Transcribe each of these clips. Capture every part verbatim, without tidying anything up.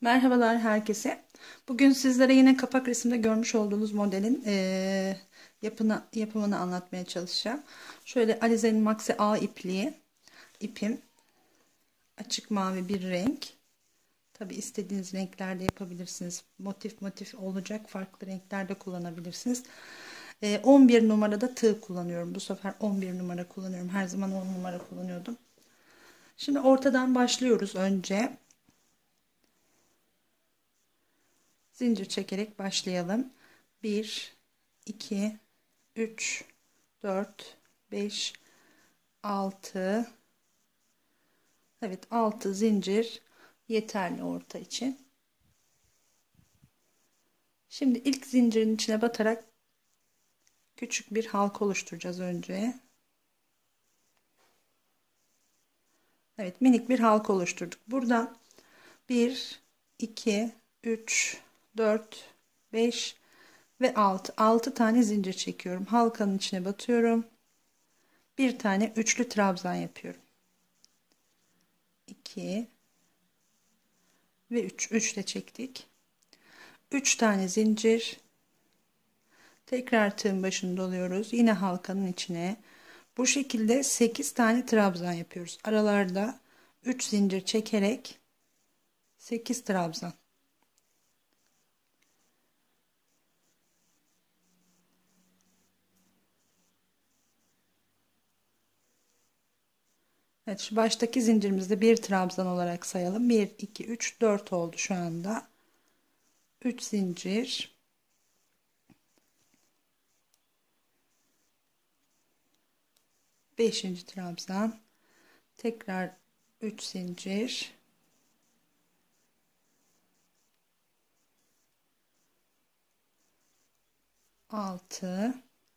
Merhabalar herkese. Bugün sizlere yine kapak resimde görmüş olduğunuz modelin eee, yapını, yapımını anlatmaya çalışacağım. Şöyle Alize'nin Maxi A ipliği, ipim açık mavi bir renk. Tabi istediğiniz renklerde yapabilirsiniz. Motif motif olacak farklı renklerde kullanabilirsiniz. Eee, on bir numarada tığ kullanıyorum. Bu sefer on bir numara kullanıyorum. Her zaman on numara kullanıyordum. Şimdi ortadan başlıyoruz önce. Zincir çekerek başlayalım. bir, iki, üç, dört, beş, altı. Evet, altı zincir yeterli orta için. Şimdi ilk zincirin içine batarak küçük bir halka oluşturacağız önce. Evet, minik bir halka oluşturduk. Buradan bir, iki, üç, dört, beş ve altı. altı tane zincir çekiyorum. Halkanın içine batıyorum. Bir tane üçlü trabzan yapıyorum. iki ve üç. üç de çektik. üç tane zincir. Tekrar tığın başını doluyoruz. Yine halkanın içine. Bu şekilde sekiz tane trabzan yapıyoruz. Aralarda üç zincir çekerek sekiz trabzan. Evet, şu baştaki zincirimizde bir trabzan olarak sayalım. bir, iki, üç, dört oldu şu anda. üç zincir. beşinci trabzan. Tekrar üç zincir. altı.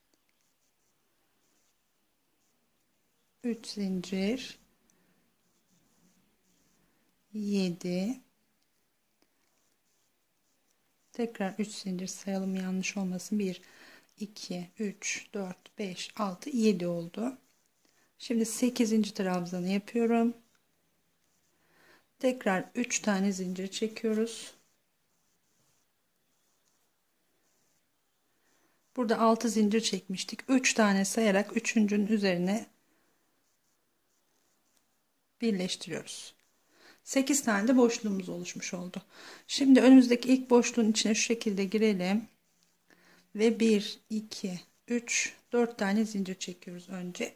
üç zincir. yedi. Tekrar üç zincir sayalım, yanlış olmasın. bir, iki, üç, dört, beş, altı, yedi oldu. Şimdi sekizinci trabzanı yapıyorum. Tekrar üç tane zincir çekiyoruz. Burada altı zincir çekmiştik. üç tane sayarak üçüncünün üzerine birleştiriyoruz. sekiz tane de boşluğumuz oluşmuş oldu. Şimdi önümüzdeki ilk boşluğun içine şu şekilde girelim. Ve bir, iki, üç, dört tane zincir çekiyoruz önce.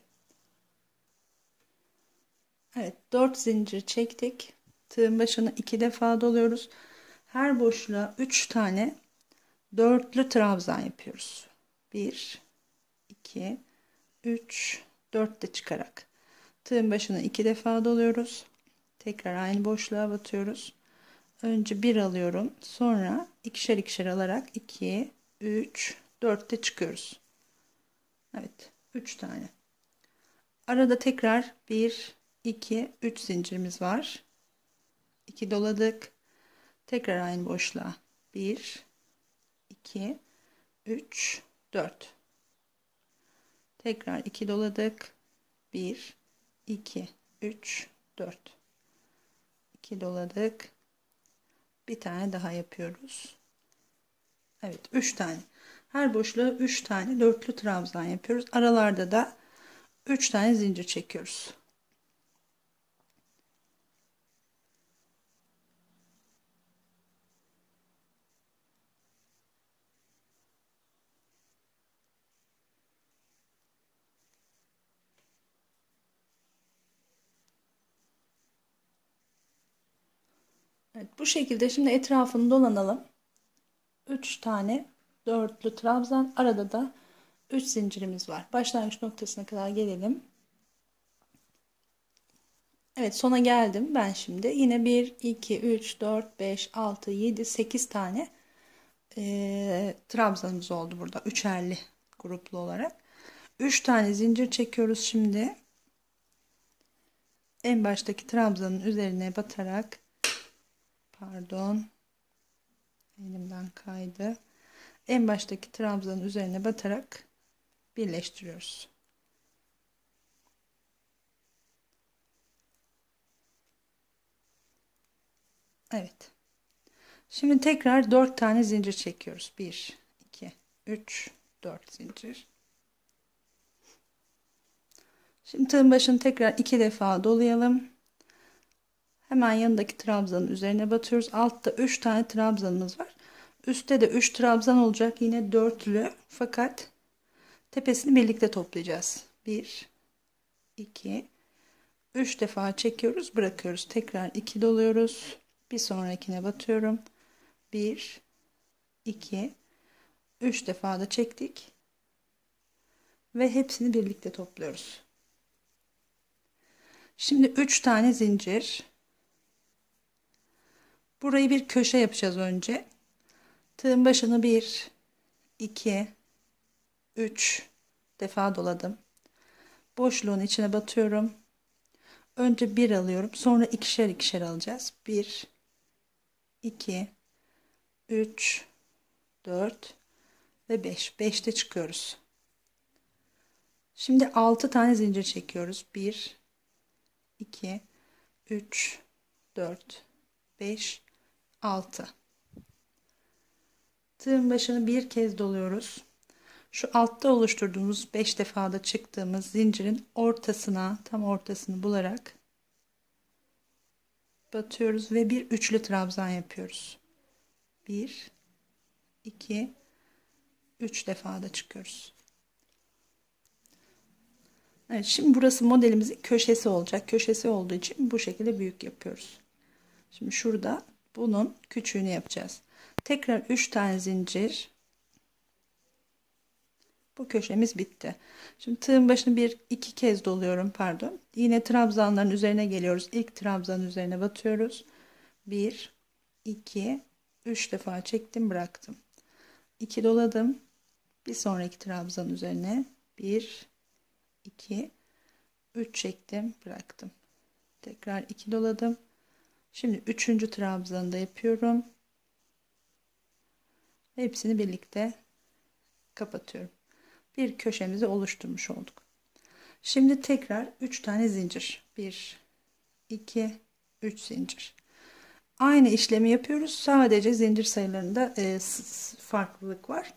Evet, dört zincir çektik. Tığın başını iki defa doluyoruz. Her boşluğa üç tane dörtlü trabzan yapıyoruz. bir, iki, üç, dört de çıkarak. Tığın başını iki defa doluyoruz. Tekrar aynı boşluğa batıyoruz. Önce bir alıyorum. Sonra ikişer ikişer alarak iki, üç, dört de çıkıyoruz. Evet, üç tane. Arada tekrar bir, iki, üç zincirimiz var. iki doladık. Tekrar aynı boşluğa bir, iki, üç, dört. Tekrar iki doladık. bir, iki, üç, dört. iki doladık. Bir tane daha yapıyoruz. Evet, üç tane. Her boşluğa üç tane dörtlü trabzan yapıyoruz. Aralarda da üç tane zincir çekiyoruz. Evet, bu şekilde şimdi etrafını dolanalım. üç tane dörtlü trabzan, arada da üç zincirimiz var. Başlangıç noktasına kadar gelelim. Evet, sona geldim ben şimdi. Yine bir, iki, üç, dört, beş, altı, yedi, sekiz tane e, trabzanımız oldu burada. Üçerli gruplu olarak. üç tane zincir çekiyoruz şimdi. En baştaki trabzanın üzerine batarak, pardon, elimden kaydı. En baştaki trabzanın üzerine batarak birleştiriyoruz. Evet. Şimdi tekrar dört tane zincir çekiyoruz. bir, iki, üç, dört zincir. Şimdi tığın başını tekrar iki defa dolayalım. Hemen yanındaki trabzanın üzerine batıyoruz. Altta üç tane trabzanımız var. Üstte de üç trabzan olacak. Yine dörtlü. Fakat tepesini birlikte toplayacağız. bir, iki, üç defa çekiyoruz. Bırakıyoruz. Tekrar iki doluyoruz. Bir sonrakine batıyorum. bir, iki, üç defa da çektik. Ve hepsini birlikte topluyoruz. Şimdi üç tane zincir. Burayı bir köşe yapacağız önce. Tığın başını bir, iki, üç defa doladım. Boşluğun içine batıyorum. Önce bir alıyorum. Sonra ikişer ikişer alacağız. bir, iki, üç, dört ve beş. beşte çıkıyoruz. Şimdi altı tane zincir çekiyoruz. bir, iki, üç, dört, beş, altı. Tığın başını bir kez doluyoruz. Şu altta oluşturduğumuz beş defada çıktığımız zincirin ortasına, tam ortasını bularak batıyoruz ve bir üçlü trabzan yapıyoruz. bir, iki, üç defada çıkıyoruz. Evet, şimdi burası modelimizin köşesi olacak. Köşesi olduğu için bu şekilde büyük yapıyoruz. Şimdi şurada bunun küçüğünü yapacağız. Tekrar üç tane zincir. Bu köşemiz bitti. Şimdi tığın başını bir iki kez doluyorum, pardon. Yine trabzanların üzerine geliyoruz. İlk trabzanın üzerine batıyoruz. bir, iki, üç defa çektim, bıraktım. iki doladım. Bir sonraki trabzanın üzerine bir, iki, üç çektim, bıraktım. Tekrar iki doladım. Şimdi üçüncü trabzanı da yapıyorum. Hepsini birlikte kapatıyorum. Bir köşemizi oluşturmuş olduk. Şimdi tekrar üç tane zincir. bir, iki, üç zincir. Aynı işlemi yapıyoruz. Sadece zincir sayılarında e, farklılık var.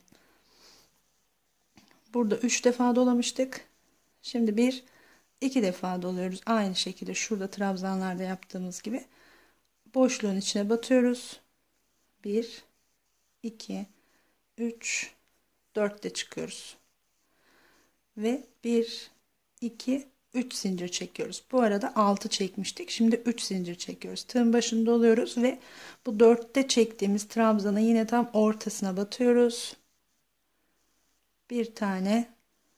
Burada üç defa dolamıştık. Şimdi bir, iki defa doluyoruz. Aynı şekilde şurada trabzanlarda yaptığımız gibi. Boşluğun içine batıyoruz. bir, iki, üç, dörtte çıkıyoruz. Ve bir, iki, üç zincir çekiyoruz. Bu arada altı çekmiştik. Şimdi üç zincir çekiyoruz. Tığın başında oluyoruz ve bu dörtte çektiğimiz trabzanın yine tam ortasına batıyoruz. Bir tane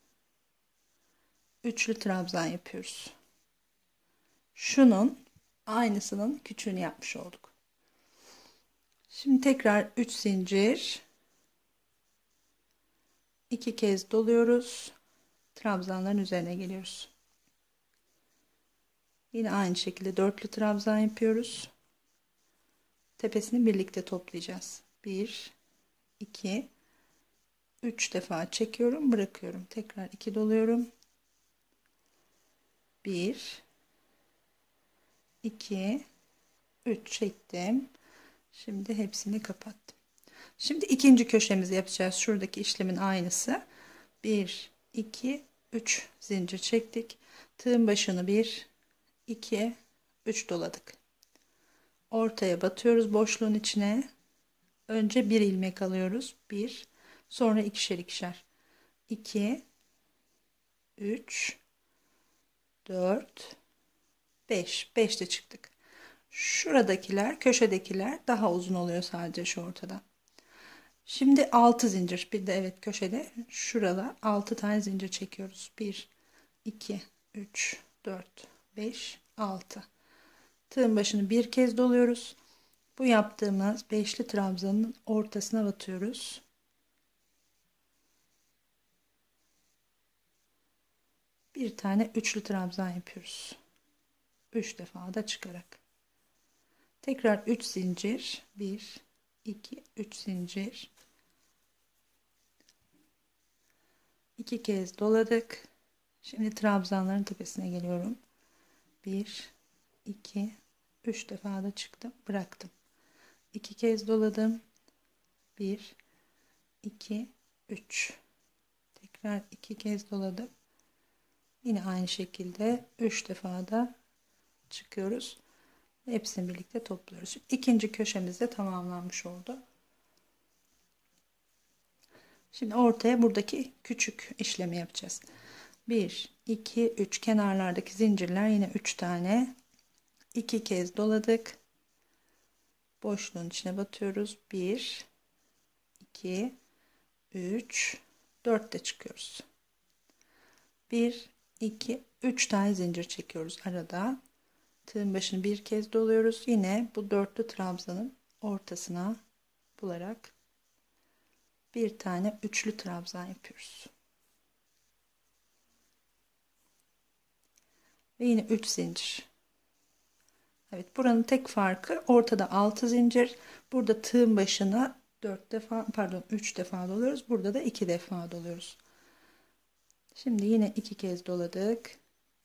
üçlü trabzan yapıyoruz. Şunun aynısının küçüğünü yapmış olduk. Şimdi tekrar üç zincir, iki kez doluyoruz. Trabzanların üzerine geliyoruz. Yine aynı şekilde dörtlü trabzan yapıyoruz. Tepesini birlikte toplayacağız. bir, iki, üç defa çekiyorum, bırakıyorum. Tekrar iki doluyorum. bir, iki, üç çektim. Şimdi hepsini kapattım. Şimdi ikinci köşemizi yapacağız. Şuradaki işlemin aynısı. bir, iki, üç zincir çektik. Tığın başını bir, iki, üç doladık. Ortaya batıyoruz boşluğun içine. Önce bir ilmek alıyoruz. bir, sonra ikişer ikişer. iki, üç, dört, beş. beşte çıktık. Şuradakiler, köşedekiler daha uzun oluyor sadece şu ortada. Şimdi altı zincir. Bir de evet köşede şurada altı tane zincir çekiyoruz. bir, iki, üç, dört, beş, altı. Tığın başını bir kez doluyoruz. Bu yaptığımız beşli trabzanın ortasına batıyoruz. Bir tane üçlü trabzan yapıyoruz. üç defa da çıkarak. Tekrar üç zincir. bir, iki, üç zincir. iki kez doladık. Şimdi trabzanların tepesine geliyorum. bir, iki, üç defa da çıktım, bıraktım. iki kez doladım. bir iki üç. Tekrar iki kez doladım. Yine aynı şekilde üç defa da çıkıyoruz. Hepsini birlikte topluyoruz. İkinci köşemiz de tamamlanmış oldu. Şimdi ortaya buradaki küçük işlemi yapacağız. bir iki üç, kenarlardaki zincirler yine üç tane. iki kez doladık. Boşluğun içine batıyoruz. bir iki üç dört de çıkıyoruz. bir iki üç tane zincir çekiyoruz arada. Tığın başını bir kez doluyoruz. Yine bu dörtlü trabzanın ortasına bularak bir tane üçlü trabzan yapıyoruz. Ve yine üç zincir. Evet, buranın tek farkı ortada altı zincir. Burada tığın başına dört defa, pardon, üç defa doluyoruz. Burada da iki defa doluyoruz. Şimdi yine iki kez doladık.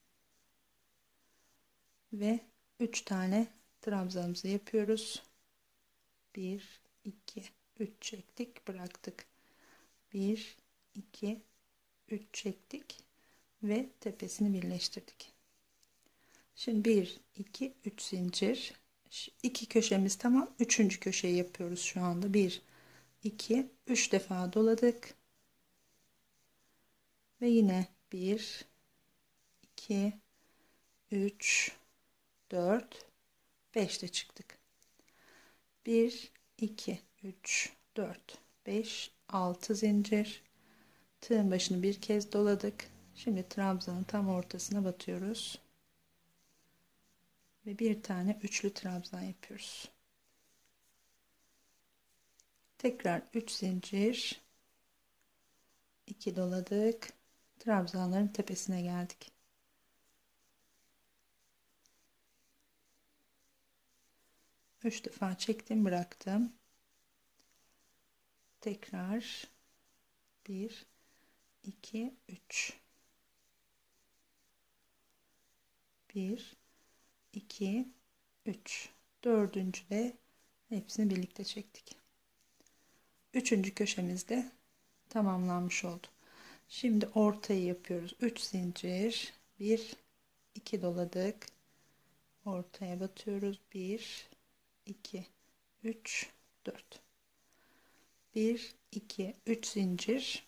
Ve üç tane trabzanımızı yapıyoruz. bir iki üç çektik, bıraktık. bir iki üç çektik ve tepesini birleştirdik. Şimdi bir iki üç zincir. İki köşemiz tamam. Üçüncü köşeyi yapıyoruz şu anda. bir iki üç defa doladık. Ve yine bir iki üç dört beş de çıktık. bir iki üç dört beş altı zincir. Tığın başını bir kez doladık. Şimdi trabzanın tam ortasına batıyoruz. Ve bir tane üçlü trabzan yapıyoruz. Tekrar üç zincir, iki doladık. Trabzanların tepesine geldik. üç defa çektim, bıraktım. Tekrar bir iki üç bir iki üç, dördüncü de hepsini birlikte çektik. Üçüncü köşemizde tamamlanmış oldu. Şimdi ortayı yapıyoruz. üç zincir, bir iki doladık. Ortaya batıyoruz. bir iki üç dört. bir iki üç zincir.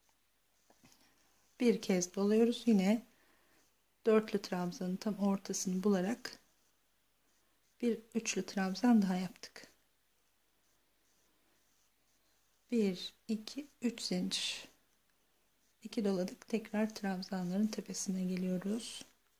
Bir kez doluyoruz. Yine dörtlü trabzanın tam ortasını bularak bir üçlü trabzan daha yaptık. bir iki üç zincir. iki doladık. Tekrar trabzanların tepesine geliyoruz.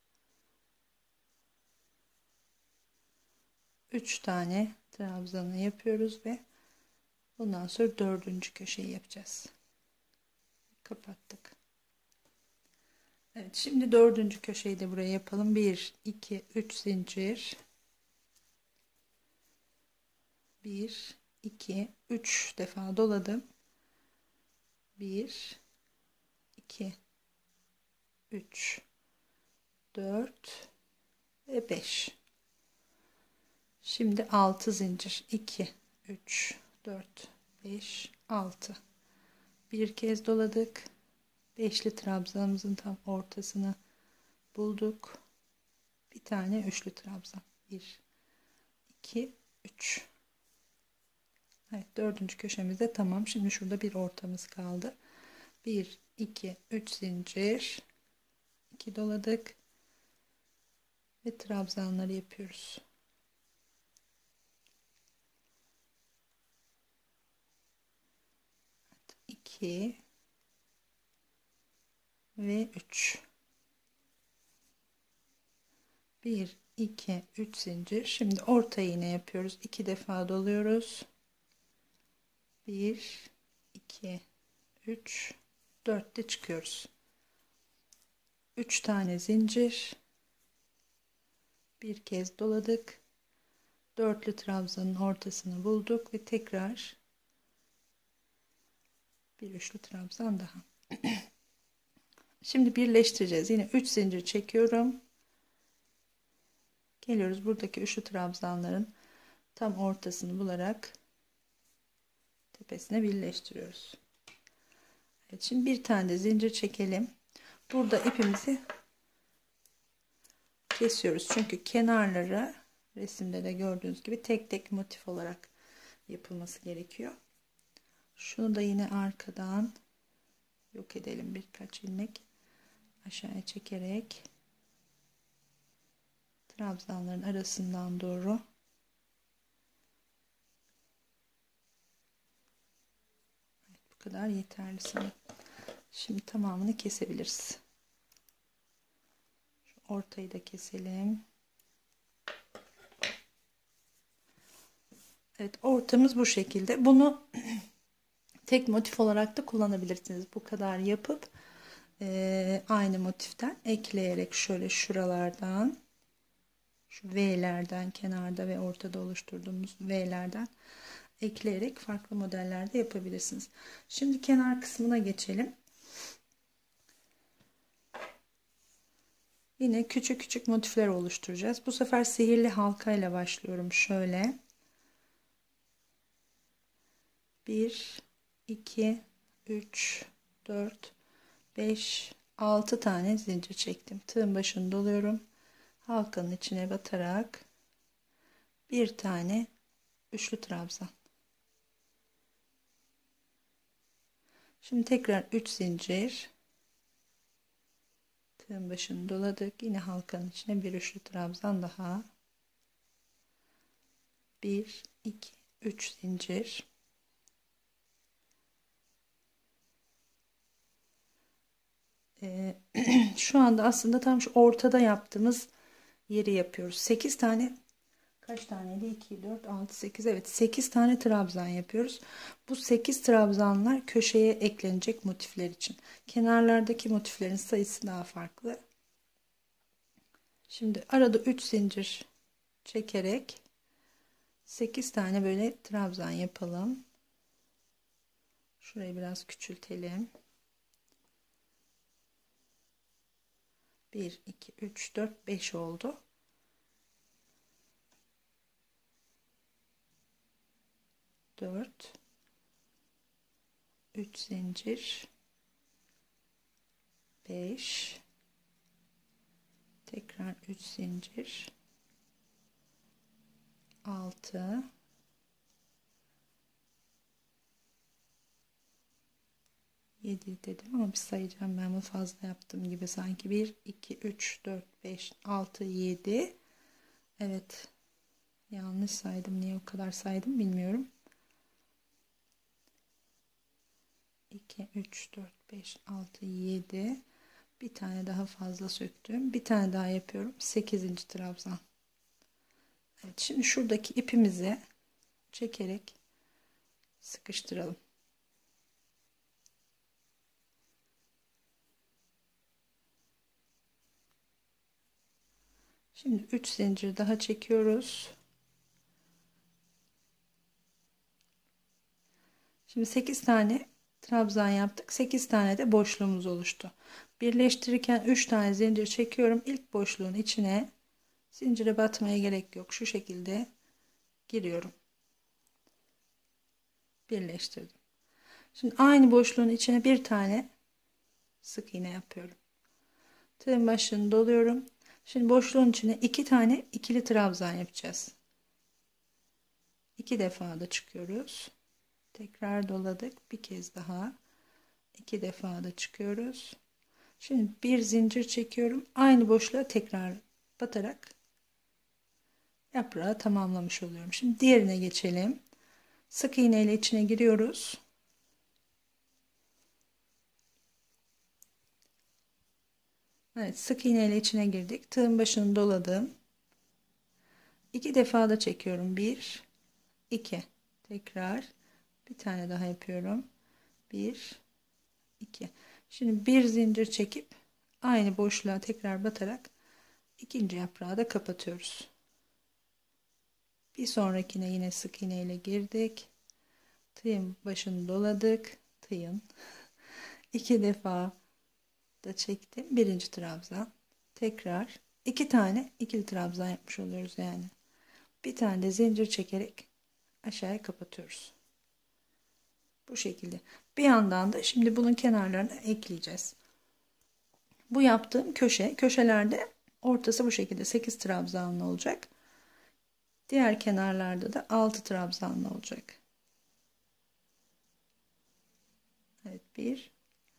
üç tane trabzanı yapıyoruz ve bundan sonra dördüncü köşeyi yapacağız. Kapattık. Evet, şimdi dördüncü köşeyi de buraya yapalım. bir iki üç zincir. bir iki üç defa doladım. bir iki üç dört ve beş. Şimdi altı zincir. iki üç dört beş altı. Bir kez doladık. Beşli trabzanımızın tam ortasını bulduk. Bir tane üçlü trabzan. bir iki üç. Evet, dördüncü köşemizde tamam. Şimdi şurada bir ortamız kaldı. bir iki üç zincir. iki doladık. Ve trabzanları yapıyoruz. iki ve üç. bir iki üç zincir. Şimdi orta iğne yapıyoruz. iki defa doluyoruz. bir iki üç dört de çıkıyoruz. üç tane zincir. Bir kez doladık. Dörtlü trabzanın ortasını bulduk ve tekrar bir üçlü trabzan daha. Şimdi birleştireceğiz. Yine üç zincir çekiyorum. Geliyoruz buradaki üçlü trabzanların tam ortasını bularak tepesine birleştiriyoruz. Evet, şimdi bir tane de zincir çekelim. Burada ipimizi kesiyoruz. Çünkü kenarları resimde de gördüğünüz gibi tek tek motif olarak yapılması gerekiyor. Şunu da yine arkadan yok edelim, birkaç ilmek aşağıya çekerek trabzanların arasından doğru evet, bu kadar yeterli sanırım. Şimdi tamamını kesebiliriz. Şu ortayı da keselim. Evet, ortamız bu şekilde. Bunu tek motif olarak da kullanabilirsiniz. Bu kadar yapıp e, aynı motiften ekleyerek şöyle şuralardan, şu V'lerden, kenarda ve ortada oluşturduğumuz V'lerden ekleyerek farklı modellerde yapabilirsiniz. Şimdi kenar kısmına geçelim. Yine küçük küçük motifler oluşturacağız. Bu sefer sihirli halka ile başlıyorum. Şöyle bir, iki, üç, dört, beş, altı tane zincir çektim. Tığın başını doluyorum. Halkanın içine batarak bir tane üçlü trabzan. Şimdi tekrar üç zincir. Tığın başını doladık. Yine halkanın içine bir üçlü trabzan daha. bir, iki, üç zincir. Ee, şu anda aslında tam şu ortada yaptığımız yeri yapıyoruz. sekiz tane, kaç taneydi? iki, dört, altı, sekiz. Evet, sekiz tane trabzan yapıyoruz. Bu sekiz trabzanlar köşeye eklenecek motifler için. Kenarlardaki motiflerin sayısı daha farklı. Şimdi arada üç zincir çekerek sekiz tane böyle trabzan yapalım. Şurayı biraz küçültelim. bir, iki, üç, dört, beş oldu. dört, üç zincir, beş, tekrar üç zincir, altı, yedi dedim ama bir sayacağım, ben bunu fazla yaptım gibi sanki. bir, iki, üç, dört, beş, altı, yedi. Evet, yanlış saydım. Niye o kadar saydım bilmiyorum. iki, üç, dört, beş, altı, yedi. Bir tane daha fazla söktüm. Bir tane daha yapıyorum. sekizinci trabzan. Evet, şimdi şuradaki ipimizi çekerek sıkıştıralım. Şimdi üç zincir daha çekiyoruz. Şimdi sekiz tane trabzan yaptık. sekiz tane de boşluğumuz oluştu. Birleştirirken üç tane zincir çekiyorum. İlk boşluğun içine zincire batmaya gerek yok. Şu şekilde giriyorum. Birleştirdim. Şimdi aynı boşluğun içine bir tane sık iğne yapıyorum. Tığın başını doluyorum. Şimdi boşluğun içine iki tane ikili trabzan yapacağız. İki defa da çıkıyoruz. Tekrar doladık. Bir kez daha. İki defa da çıkıyoruz. Şimdi bir zincir çekiyorum. Aynı boşluğa tekrar batarak yaprağı tamamlamış oluyorum. Şimdi diğerine geçelim. Sık iğne ile içine giriyoruz. Evet, sık iğne ile içine girdik. Tığın başını doladım. İki defa da çekiyorum. Bir, iki. Tekrar bir tane daha yapıyorum. Bir, iki. Şimdi bir zincir çekip aynı boşluğa tekrar batarak ikinci yaprağı da kapatıyoruz. Bir sonrakine yine sık iğne ile girdik. Tığın başını doladık. Tığın iki defa da çektim. Birinci trabzan. Tekrar iki tane ikili trabzan yapmış oluyoruz yani. Bir tane de zincir çekerek aşağıya kapatıyoruz. Bu şekilde. Bir yandan da şimdi bunun kenarlarına ekleyeceğiz. Bu yaptığım köşe, köşelerde ortası bu şekilde sekiz trabzanlı olacak. Diğer kenarlarda da altı trabzanlı olacak. Evet, bir,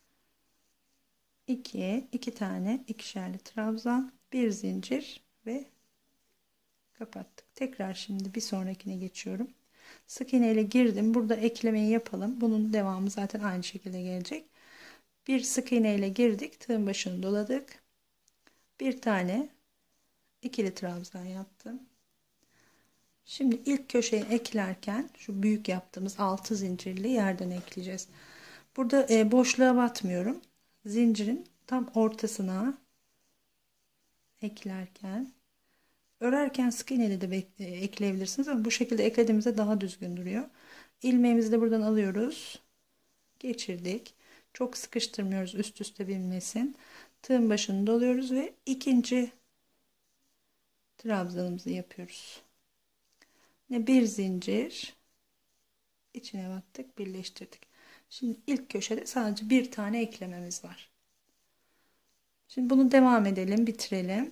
iki, iki tane ikişerli trabzan, bir zincir ve kapattık. Tekrar şimdi bir sonrakine geçiyorum. Sık iğne ile girdim. Burada eklemeyi yapalım. Bunun devamı zaten aynı şekilde gelecek. Bir sık iğne ile girdik. Tığın başını doladık. Bir tane ikili trabzan yaptım. Şimdi ilk köşeye eklerken şu büyük yaptığımız altı zincirli yerden ekleyeceğiz. Burada e, boşluğa batmıyorum. Zincirin tam ortasına eklerken, örerken sık iğneyle de e, ekleyebilirsiniz ama bu şekilde eklediğimizde daha düzgün duruyor. İlmeğimizi de buradan alıyoruz. Geçirdik. Çok sıkıştırmıyoruz, üst üste binmesin. Tığın başını doluyoruz ve ikinci trabzanımızı yapıyoruz. Ne bir zincir içine battık, birleştirdik. Şimdi ilk köşede sadece bir tane eklememiz var. Şimdi bunu devam edelim, bitirelim.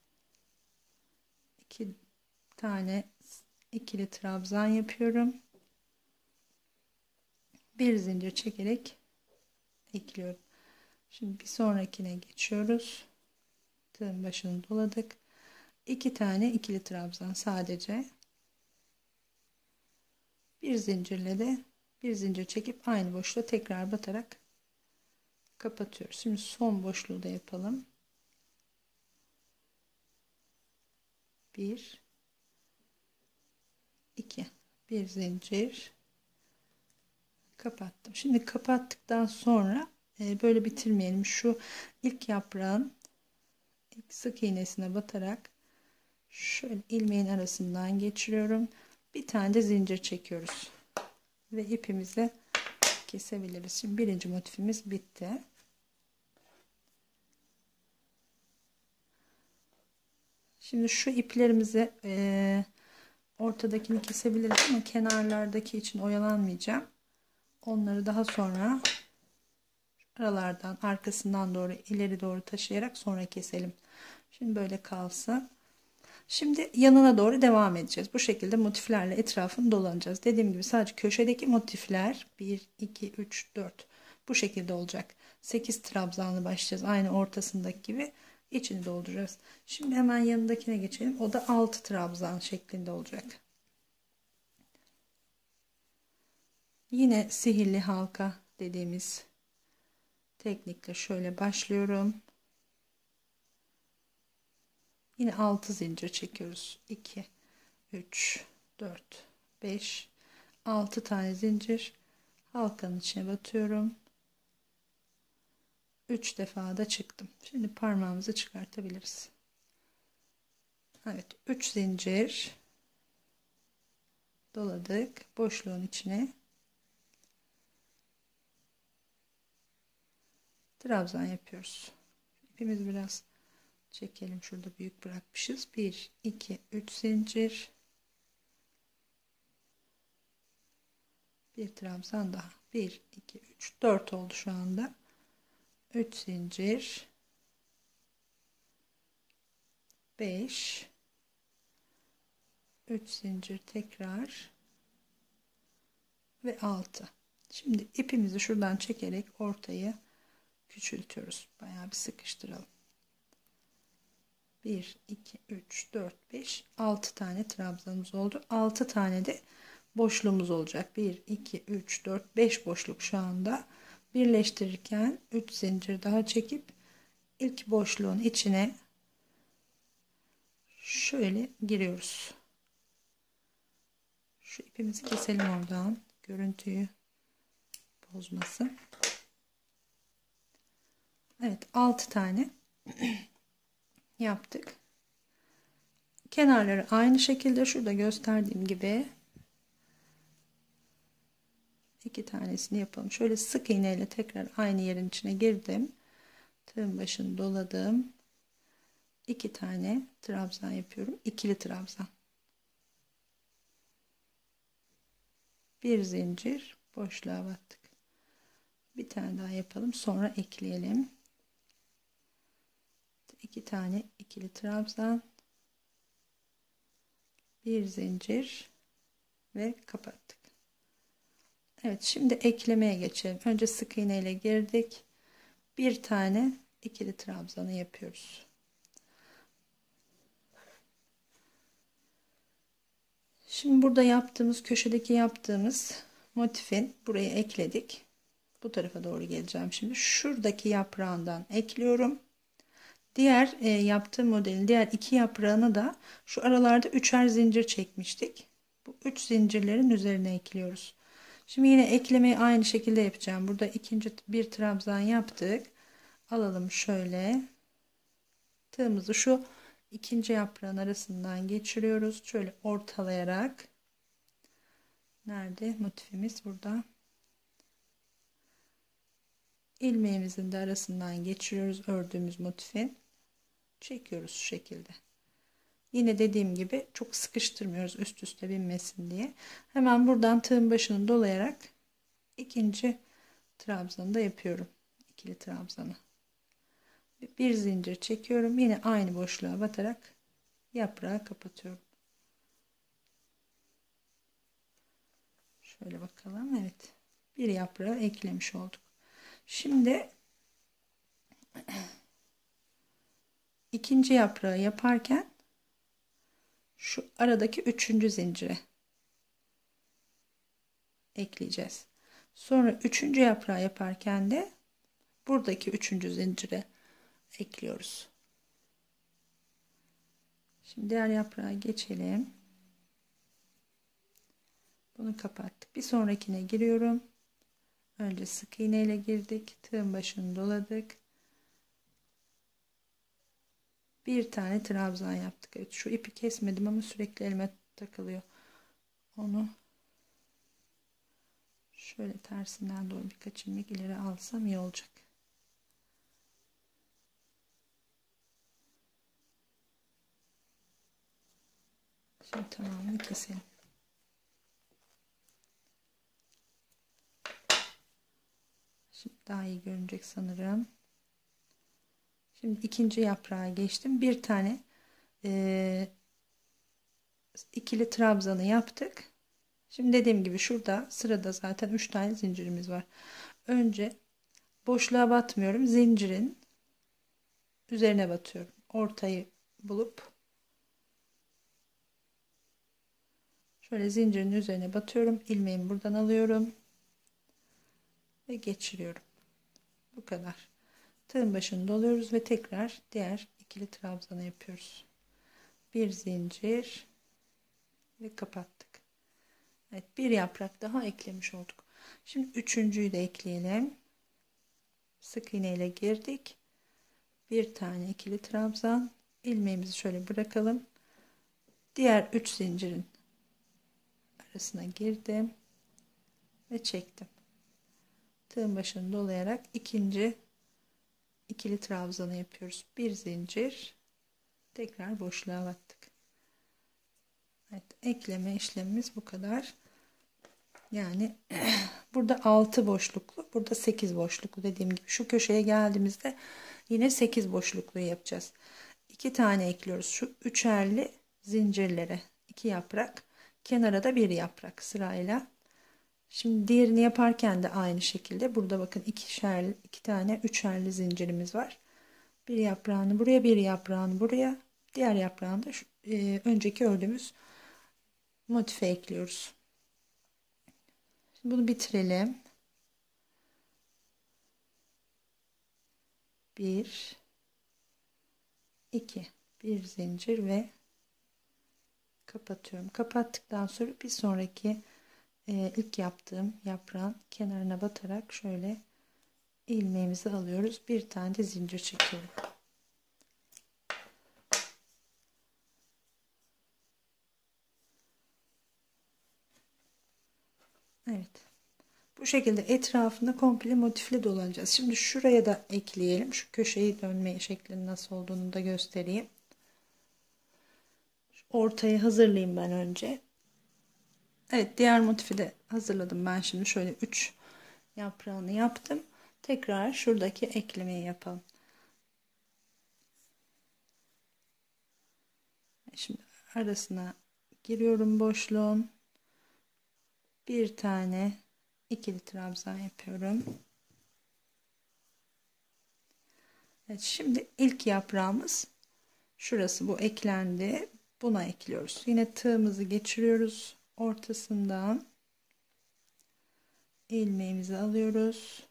İki tane ikili trabzan yapıyorum. Bir zincir çekerek ekliyorum. Şimdi bir sonrakine geçiyoruz. Tığın başını doladık. İki tane ikili trabzan sadece. Bir zincirle de bir zincir çekip aynı boşluğa tekrar batarak kapatıyoruz. Şimdi son boşluğu da yapalım. Bir, iki, bir zincir kapattım. Şimdi kapattıktan sonra e, böyle bitirmeyelim. Şu ilk yaprağın ilk sık iğnesine batarak şöyle ilmeğin arasından geçiriyorum. Bir tane de zincir çekiyoruz ve ipimizi kesebiliriz. Şimdi birinci motifimiz bitti. Şimdi şu iplerimizi e, ortadakini kesebiliriz ama kenarlardaki için oyalanmayacağım. Onları daha sonra aralardan arkasından doğru ileri doğru taşıyarak sonra keselim. Şimdi böyle kalsın. Şimdi yanına doğru devam edeceğiz. Bu şekilde motiflerle etrafını dolanacağız. Dediğim gibi sadece köşedeki motifler bir, iki, üç, dört bu şekilde olacak. sekiz trabzanlı başlayacağız. Aynı ortasındaki gibi içini dolduracağız. Şimdi hemen yanındakine geçelim. O da altı trabzan şeklinde olacak. Yine sihirli halka dediğimiz teknikle şöyle başlıyorum. Yine altı zincir çekiyoruz. iki, üç, dört, beş, altı tane zincir halkanın içine batıyorum. üç defa da çıktım. Şimdi parmağımızı çıkartabiliriz. Evet, üç zincir doladık boşluğun içine. Trabzan yapıyoruz. İpimizi biraz çekelim. Şurada büyük bırakmışız. bir, iki, üç zincir. Bir trabzan daha. bir, iki, üç, dört oldu şu anda. üç zincir. beş. üç zincir tekrar. Ve altı. Şimdi ipimizi şuradan çekerek ortayı küçültüyoruz. Bayağı bir sıkıştıralım. bir, iki, üç, dört, beş, altı tane trabzanımız oldu. altı tane de boşluğumuz olacak. bir, iki, üç, dört, beş boşluk şu anda. Birleştirirken üç zincir daha çekip ilk boşluğun içine şöyle giriyoruz. Şu ipimizi keselim oradan. Görüntüyü bozmasın. Evet, altı tane yaptık. Kenarları aynı şekilde şurada gösterdiğim gibi iki tanesini yapalım. Şöyle sık iğneyle tekrar aynı yerin içine girdim. Tığın başını doladım. iki tane trabzan yapıyorum. İkili trabzan. bir zincir, boşluğa battık. Bir tane daha yapalım, sonra ekleyelim. iki tane ikili trabzan, bir zincir ve kapattık. Evet, şimdi eklemeye geçelim. Önce sık iğne ile girdik. Bir tane ikili trabzanı yapıyoruz. Şimdi burada yaptığımız, köşedeki yaptığımız motifin buraya ekledik. Bu tarafa doğru geleceğim şimdi. Şuradaki yaprağından ekliyorum. Diğer e, yaptığım modelin diğer iki yaprağını da şu aralarda üçer zincir çekmiştik. Bu üç zincirlerin üzerine ekliyoruz. Şimdi yine eklemeyi aynı şekilde yapacağım. Burada ikinci bir trabzan yaptık. Alalım şöyle. Tığımızı şu ikinci yaprağın arasından geçiriyoruz. Şöyle ortalayarak. Nerede motifimiz? Burada. İlmeğimizin de arasından geçiriyoruz ördüğümüz motifin. Çekiyoruz şu şekilde. Yine dediğim gibi çok sıkıştırmıyoruz üst üste binmesin diye. Hemen buradan tığın başını dolayarak ikinci trabzanı da yapıyorum. İkili trabzanı. Bir zincir çekiyorum. Yine aynı boşluğa batarak yaprağı kapatıyorum. Şöyle bakalım. Evet. Bir yaprağı eklemiş olduk. Şimdi ikinci yaprağı yaparken şu aradaki üçüncü zincire ekleyeceğiz. Sonra üçüncü yaprağı yaparken de buradaki üçüncü zincire ekliyoruz. Şimdi diğer yaprağa geçelim. Bunu kapattık. Bir sonrakine giriyorum. Önce sık iğne ile girdik. Tığın başını doladık. Bir tane trabzan yaptık. Evet, şu ipi kesmedim ama sürekli elime takılıyor. Onu şöyle tersinden doğru birkaç ilmek ileri alsam iyi olacak. Şimdi tamamını keselim. Şimdi daha iyi görünecek sanırım. Şimdi ikinci yaprağa geçtim. Bir tane e, ikili trabzanı yaptık. Şimdi dediğim gibi şurada sırada zaten üç tane zincirimiz var. Önce boşluğa batmıyorum. Zincirin üzerine batıyorum. Ortayı bulup şöyle zincirin üzerine batıyorum. İlmeğimi buradan alıyorum ve geçiriyorum. Bu kadar. Tığın başını doluyoruz ve tekrar diğer ikili trabzanı yapıyoruz. Bir zincir ve kapattık. Evet, bir yaprak daha eklemiş olduk. Şimdi üçüncüyü de ekleyelim. Sık iğne ile girdik. Bir tane ikili trabzan, ilmeğimizi şöyle bırakalım. Diğer üç zincirin arasına girdim ve çektim. Tığın başını dolayarak ikinci ikili trabzanı yapıyoruz. Bir zincir, tekrar boşluğa battık. Evet, ekleme işlemimiz bu kadar. Yani burada altı boşluklu, burada sekiz boşluklu dediğim gibi. Şu köşeye geldiğimizde yine sekiz boşluklu yapacağız. iki tane ekliyoruz şu üçerli zincirlere. iki yaprak, kenara da bir yaprak sırayla. Şimdi diğerini yaparken de aynı şekilde burada bakın ikişer, iki tane üçerli zincirimiz var. Bir yaprağını buraya, bir yaprağını buraya, diğer yaprağını da şu, e, önceki ördüğümüz motife ekliyoruz. Şimdi bunu bitirelim. Bir, iki, bir zincir ve kapatıyorum. Kapattıktan sonra bir sonraki e, ilk yaptığım yaprağın kenarına batarak şöyle ilmeğimizi alıyoruz. Bir tane de zincir çekiyorum. Evet. Bu şekilde etrafında komple motifle dolanacağız. Şimdi şuraya da ekleyelim. Şu köşeyi dönme şeklinin nasıl olduğunu da göstereyim. Ortayı hazırlayayım ben önce. Evet, diğer motifi de hazırladım. Ben şimdi şöyle üç yaprağını yaptım. Tekrar şuradaki eklemeyi yapalım. Şimdi arasına giriyorum boşluğun. Bir tane ikili trabzan yapıyorum. Evet, şimdi ilk yaprağımız şurası, bu eklendi. Buna ekliyoruz. Yine tığımızı geçiriyoruz ortasından. İlmeğimizi alıyoruz.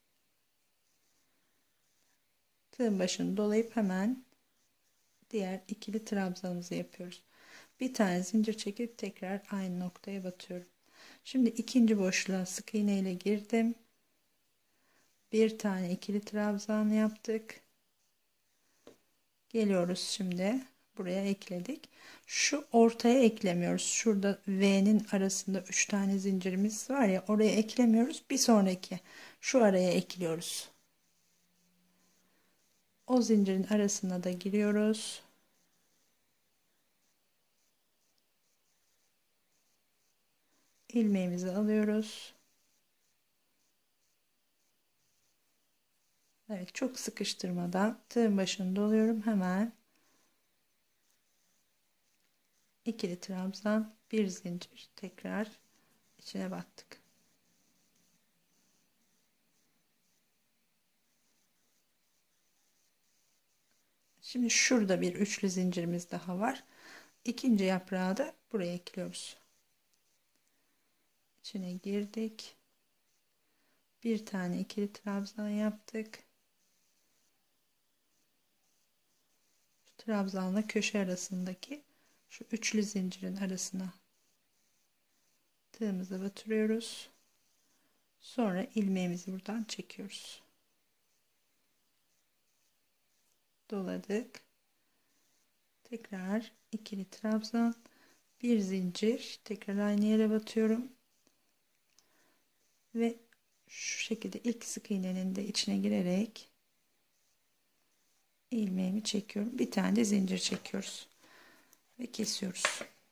Tığın başını dolayıp hemen diğer ikili trabzanımızı yapıyoruz. Bir tane zincir çekip tekrar aynı noktaya batıyorum. Şimdi ikinci boşluğa sık iğne ile girdim. Bir tane ikili trabzan yaptık. Geliyoruz şimdi buraya ekledik. Şu ortaya eklemiyoruz. Şurada V'nin arasında üç tane zincirimiz var ya, oraya eklemiyoruz. Bir sonraki şu araya ekliyoruz. O zincirin arasına da giriyoruz. İlmeğimizi alıyoruz. Evet, çok sıkıştırmadan tığın başını doluyorum. Hemen ikili trabzan, bir zincir, tekrar içine battık. Şimdi şurada bir üçlü zincirimiz daha var. İkinci yaprağı da buraya ekliyoruz. İçine girdik. Bir tane ikili trabzan yaptık. Şu trabzanla köşe arasındaki şu üçlü zincirin arasına tığımızı batırıyoruz. Sonra ilmeğimizi buradan çekiyoruz. Doladık. Tekrar ikili trabzan, bir zincir, tekrar aynı yere batıyorum ve şu şekilde ilk sık iğnenin de içine girerek ilmeğimi çekiyorum. Bir tane de zincir çekiyoruz ve kesiyoruz.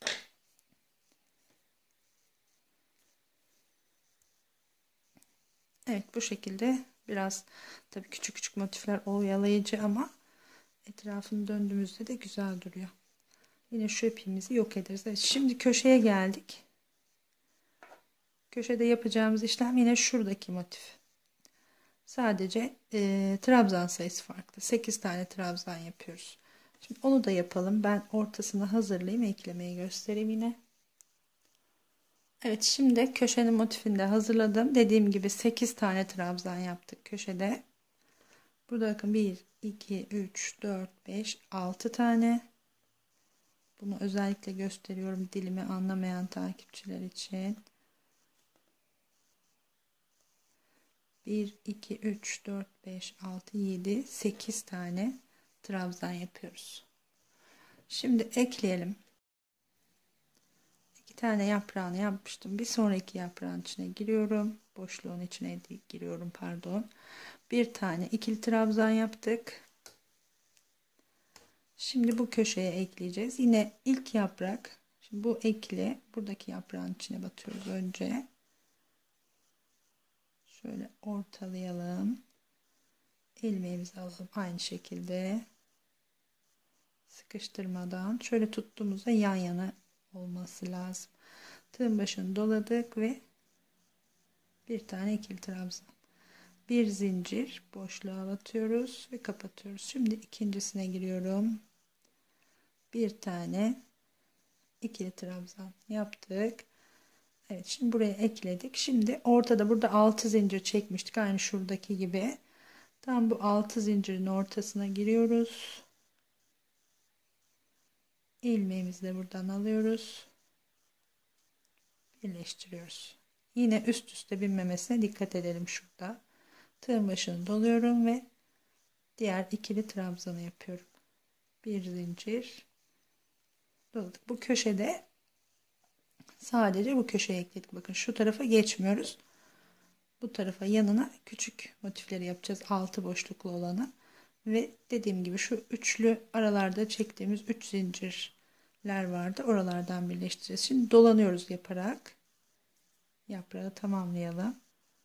Evet, bu şekilde biraz tabii küçük küçük motifler oyalayıcı ama etrafını döndüğümüzde de güzel duruyor. Yine şu ipimizi yok ederiz. Evet, şimdi köşeye geldik. Köşede yapacağımız işlem yine şuradaki motif. Sadece e, trabzan sayısı farklı. sekiz tane trabzan yapıyoruz. Şimdi onu da yapalım. Ben ortasını hazırlayayım. Eklemeyi göstereyim yine. Evet, şimdi köşenin motifini de hazırladım. Dediğim gibi sekiz tane trabzan yaptık köşede. Burada bakın bir, iki, üç, dört, beş, altı tane. Bunu özellikle gösteriyorum dilimi anlamayan takipçiler için. bir, iki, üç, dört, beş, altı, yedi, sekiz tane trabzan yapıyoruz. Şimdi ekleyelim. iki tane yaprağını yapmıştım. Bir sonraki yaprağın içine giriyorum. Boşluğun içine giriyorum, pardon. Bir tane ikili trabzan yaptık. Şimdi bu köşeye ekleyeceğiz. Yine ilk yaprak. Şimdi bu ekli. Buradaki yaprağın içine batıyoruz önce. Şöyle ortalayalım. İlmeğimizi alalım aynı şekilde. Sıkıştırmadan. Şöyle tuttuğumuzda yan yana olması lazım. Tığın başını doladık ve bir tane ikili trabzan. Bir zincir boşluğa batıyoruz ve kapatıyoruz. Şimdi ikincisine giriyorum. Bir tane ikili trabzan yaptık. Evet, şimdi buraya ekledik. Şimdi ortada, burada altı zincir çekmiştik aynı şuradaki gibi. Tam bu altı zincirin ortasına giriyoruz. İlmeğimizi de buradan alıyoruz. Birleştiriyoruz. Yine üst üste binmemesine dikkat edelim şurada. Tığın başını doluyorum ve diğer ikili trabzanı yapıyorum. Bir zincir doladık. Bu köşede sadece bu köşeye ekledik. Bakın şu tarafa geçmiyoruz. Bu tarafa, yanına küçük motifleri yapacağız. Altı boşluklu olanı. Ve dediğim gibi şu üçlü aralarda çektiğimiz üç zincirler vardı. Oralardan birleştireceğiz. Şimdi dolanıyoruz yaparak. yaprağı tamamlayalım.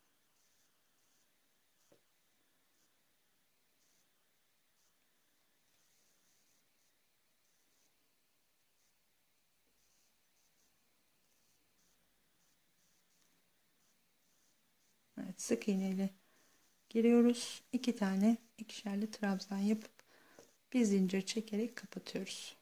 Evet, sık iğneyle giriyoruz. iki tane ikişerli trabzan yapıp bir zincir çekerek kapatıyoruz.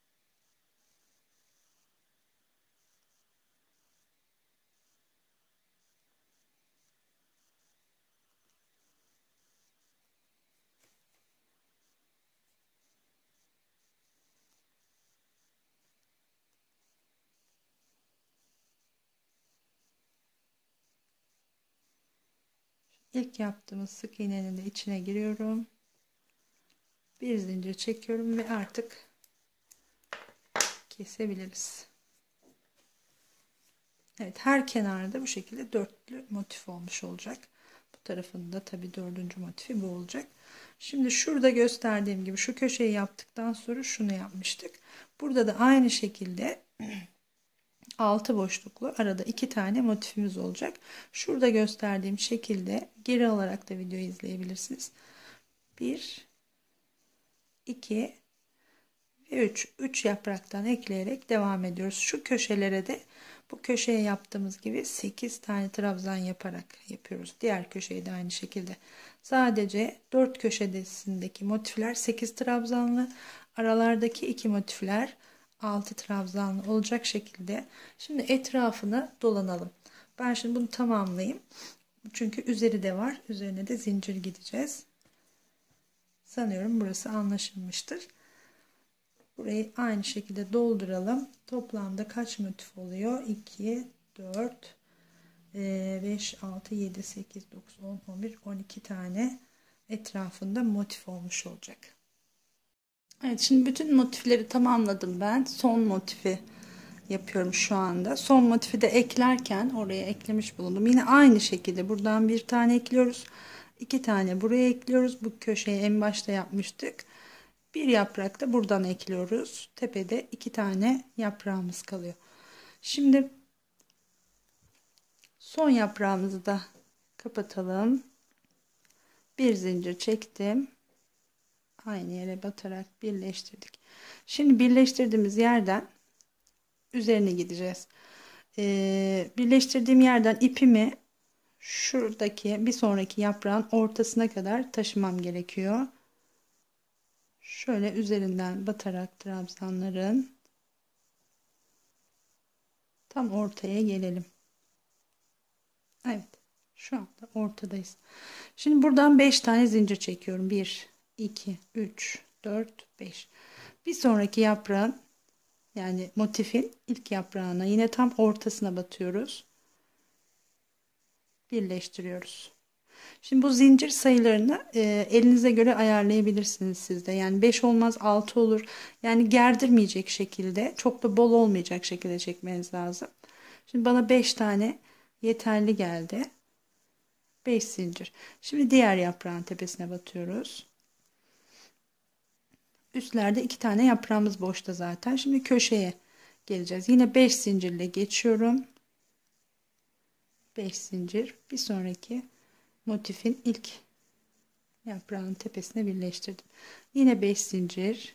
İlk yaptığımız sık iğnenin de içine giriyorum. Bir zincir çekiyorum ve artık kesebiliriz. Evet, her kenarda bu şekilde dörtlü motif olmuş olacak. Bu tarafında tabi dördüncü motifi bu olacak. Şimdi şurada gösterdiğim gibi şu köşeyi yaptıktan sonra şunu yapmıştık. Burada da aynı şekilde altı boşluklu arada iki tane motifimiz olacak. Şurada gösterdiğim şekilde geri alarak da videoyu izleyebilirsiniz. bir iki ve üç. üç yapraktan ekleyerek devam ediyoruz. Şu köşelere de bu köşeye yaptığımız gibi sekiz tane trabzan yaparak yapıyoruz. Diğer köşeyi de aynı şekilde. Sadece dört köşesindeki motifler sekiz trabzanlı, aralardaki iki motifler altı trabzanlı olacak şekilde. Şimdi etrafını dolanalım. Ben şimdi bunu tamamlayayım. Çünkü üzeri de var. Üzerine de zincir gideceğiz. Sanıyorum burası anlaşılmıştır. Burayı aynı şekilde dolduralım. Toplamda kaç motif oluyor? iki, dört, beş, altı, yedi, sekiz, dokuz, on, on bir, on iki tane etrafında motif olmuş olacak. Evet, şimdi bütün motifleri tamamladım ben. Son motifi yapıyorum şu anda. Son motifi de eklerken oraya eklemiş bulundum. Yine aynı şekilde buradan bir tane ekliyoruz. iki tane buraya ekliyoruz. Bu köşeyi en başta yapmıştık. Bir yaprak da buradan ekliyoruz. Tepede iki tane yaprağımız kalıyor. Şimdi son yaprağımızı da kapatalım. Bir zincir çektim. Aynı yere batarak birleştirdik. Şimdi birleştirdiğimiz yerden üzerine gideceğiz. Ee, birleştirdiğim yerden ipimi şuradaki bir sonraki yaprağın ortasına kadar taşımam gerekiyor. Şöyle üzerinden batarak trabzanların tam ortaya gelelim. Evet, şu anda ortadayız. Şimdi buradan beş tane zincir çekiyorum. bir, iki, üç, dört, beş. Bir sonraki yaprağın, yani motifin ilk yaprağına yine tam ortasına batıyoruz. Birleştiriyoruz. Şimdi bu zincir sayılarını e, elinize göre ayarlayabilirsiniz siz de. Yani beş olmaz, altı olur. Yani gerdirmeyecek şekilde, çok da bol olmayacak şekilde çekmeniz lazım. Şimdi bana beş tane yeterli geldi. beş zincir. Şimdi diğer yaprağın tepesine batıyoruz. Üstlerde iki tane yaprağımız boşta zaten. Şimdi köşeye geleceğiz. Yine beş zincirle geçiyorum. beş zincir. Bir sonraki motifin ilk yaprağın tepesine birleştirdim. Yine beş zincir.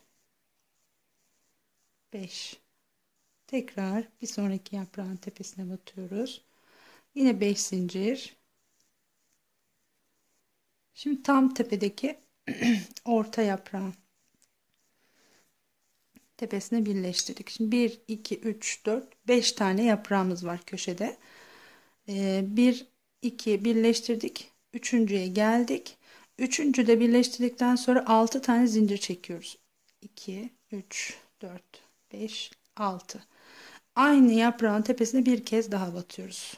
beş. Tekrar bir sonraki yaprağın tepesine batıyoruz. Yine beş zincir. Şimdi tam tepedeki orta yaprağın tepesine birleştirdik. Şimdi bir, iki, üç, dört, beş tane yaprağımız var köşede. bir, iki birleştirdik. Üçüncüye geldik. Üçüncü de birleştirdikten sonra altı tane zincir çekiyoruz. iki, üç, dört, beş, altı. Aynı yaprağın tepesine bir kez daha batıyoruz.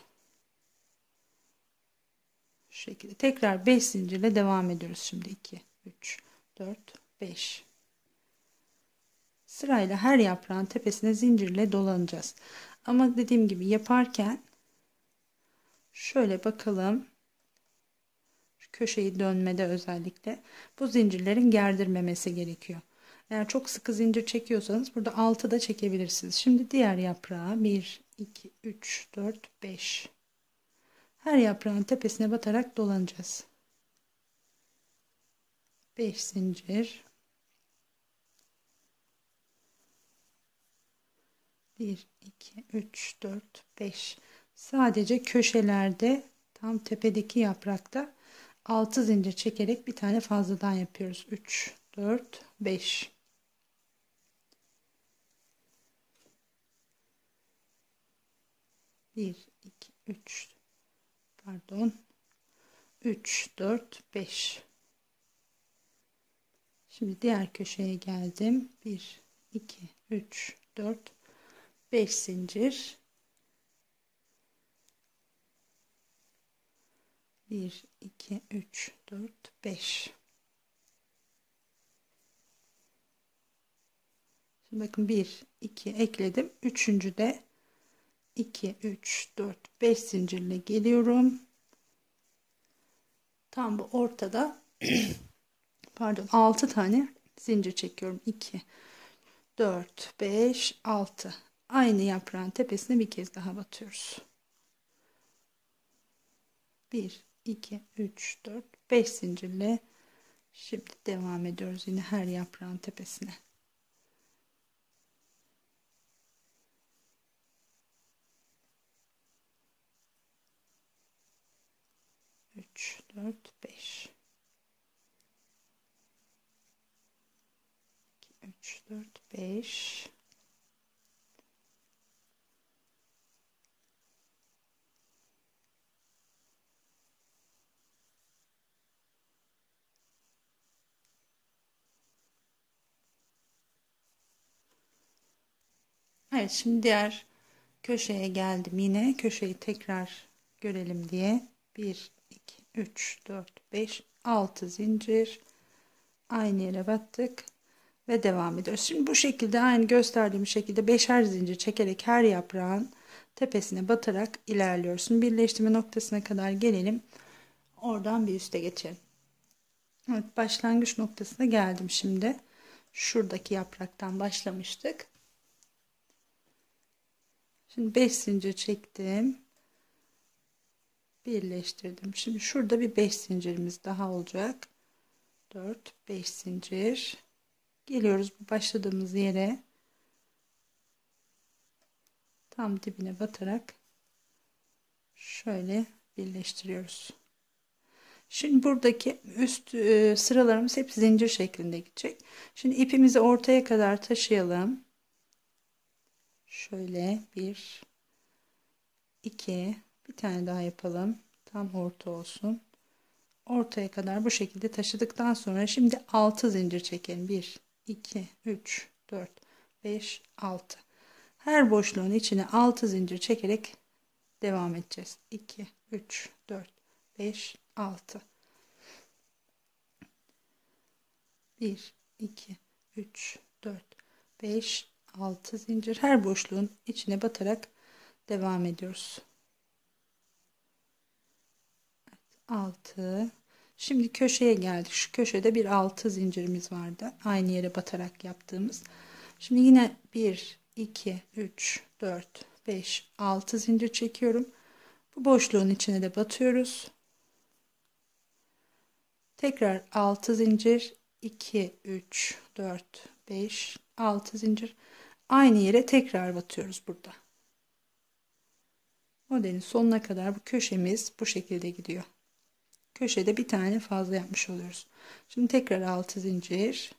Şu şekilde. Tekrar beş zincirle devam ediyoruz şimdi. iki, üç, dört, beş. Sırayla her yaprağın tepesine zincirle dolanacağız. Ama dediğim gibi yaparken şöyle bakalım. Şu köşeyi dönmede özellikle bu zincirlerin gerdirmemesi gerekiyor. Eğer çok sıkı zincir çekiyorsanız burada altı da çekebilirsiniz. Şimdi diğer yaprağa bir, iki, üç, dört, beş. Her yaprağın tepesine batarak dolanacağız. beş zincir. bir, iki, üç, dört, beş. Sadece köşelerde, tam tepedeki yaprakta altı zincir çekerek bir tane fazladan yapıyoruz. üç, dört, beş. bir, iki, üç. Pardon. üç, dört, beş. Şimdi diğer köşeye geldim. bir, iki, üç, dört, beş zincir. bir, iki, üç, dört, beş. Şimdi bakın bir, iki ekledim. Üçüncü de iki, üç, dört, beş zincirle geliyorum. Tam bu ortada pardon altı tane zincir çekiyorum. iki, dört, beş, altı. Aynı yaprağın tepesine bir kez daha batıyoruz. bir, iki, üç, dört, beş zincirle şimdi devam ediyoruz yine her yaprağın tepesine. üç, dört, beş. iki, üç, dört, beş. Evet, şimdi diğer köşeye geldim. Yine köşeyi tekrar görelim diye bir, iki, üç, dört, beş, altı zincir aynı yere battık ve devam ediyoruz. Şimdi bu şekilde aynı gösterdiğim şekilde beşer zincir çekerek her yaprağın tepesine batarak ilerliyoruz. Şimdi birleştirme noktasına kadar gelelim. Oradan bir üste geçelim. Evet, başlangıç noktasına geldim şimdi. Şuradaki yapraktan başlamıştık. Şimdi beş zincir çektim. Birleştirdim. Şimdi şurada bir beş zincirimiz daha olacak. dört, beş zincir. Geliyoruz başladığımız yere. Tam dibine batarak şöyle birleştiriyoruz. Şimdi buradaki üst e, sıralarımız hep zincir şeklinde gidecek. Şimdi ipimizi ortaya kadar taşıyalım. Şöyle bir, iki, bir tane daha yapalım. Tam orta olsun. Ortaya kadar bu şekilde taşıdıktan sonra şimdi altı zincir çekelim. bir, iki, üç, dört, beş, altı. Her boşluğun içine altı zincir çekerek devam edeceğiz. iki, üç, dört, beş, altı. bir, iki, üç, dört, beş, altı zincir. Her boşluğun içine batarak devam ediyoruz. altı. Şimdi köşeye geldik. Şu köşede bir altı zincirimiz vardı. Aynı yere batarak yaptığımız. Şimdi yine bir, iki, üç, dört, beş, altı zincir çekiyorum. Bu boşluğun içine de batıyoruz. Tekrar altı zincir, iki, üç, dört, beş, altı zincir. Aynı yere tekrar batıyoruz burada. Modelin sonuna kadar bu köşemiz bu şekilde gidiyor. Köşede bir tane fazla yapmış oluyoruz. Şimdi tekrar altı zincir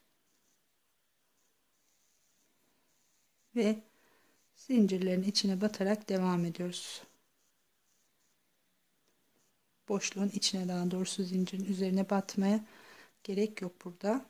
ve zincirlerin içine batarak devam ediyoruz. Boşluğun içine, daha doğrusu zincirin üzerine batmaya gerek yok burada.